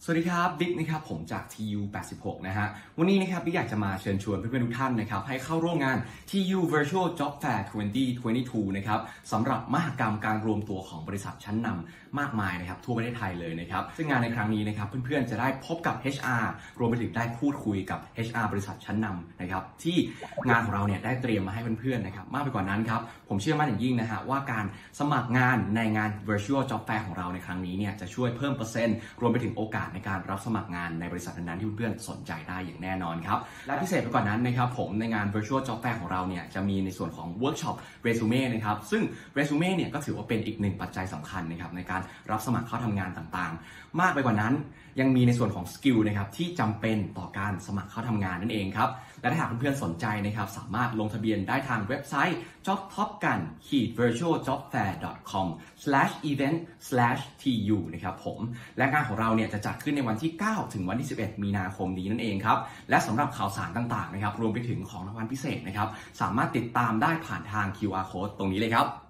สวัสดีครับบิ๊กนะครับผมจาก TU 86นะฮะวันนี้นะครับบิ๊กอยากจะมาเชิญชวนเพื่อนๆทุกท่านนะครับให้เข้าร่วมงาน TU Virtual Job Fair 2022นะครับสำหรับมหกรรมการรวมตัวของบริษัทชั้นนำมากมายนะครับทั่วประเทศไทยเลยนะครับซึ่งงานในครั้งนี้นะครับเพื่อนๆจะได้พบกับ HR รวมไปถึงได้พูดคุยกับ HR บริษัทชั้นนำนะครับที่งานของเราเนี่ยได้เตรียมมาให้เพื่อนๆนะครับมากไปกว่านั้นครับผมเชื่อมั่นอย่างยิ่งนะฮะว่าการสมัครงานในงาน Virtual Job Fair ของเราในครั้งนี้เนี่ยจะช่วยเพิ่มเปอร์เซ็นต์รวมไปถึงโอกาสในการรับสมัครงานในบริษัทนั้นๆที่เพื่อนๆสนใจได้อย่างแน่นอนครับและพิเศษไปกว่านั้นนะครับผมในงาน Virtual Job Fair ของเราเนี่ยจะมีในส่วนของ Workshop Resume นะครับซึ่ง Resume เนี่ยก็ถือว่าเป็นอีกหนึ่งปัจจัยสำคัญนะครับในการรับสมัครเข้าทำงานต่างๆมากไปกว่านั้นยังมีในส่วนของสกิลนะครับที่จำเป็นต่อการสมัครเข้าทำงานนั่นเองครับและถ้าหากเพื่อนๆสนใจนะครับสามารถลงทะเบียนได้ทางเว็บไซต์ jobtopgan-virtualjobfair.com/event/tu นะครับผมและงานของเราเนี่ยจะจัดขึ้นในวันที่ 9 ถึงวันที่ 11 มีนาคมนี้นั่นเองครับและสำหรับข่าวสารต่างๆนะครับรวมไปถึงของรางวัลพิเศษนะครับสามารถติดตามได้ผ่านทาง QR Code ตรงนี้เลยครับ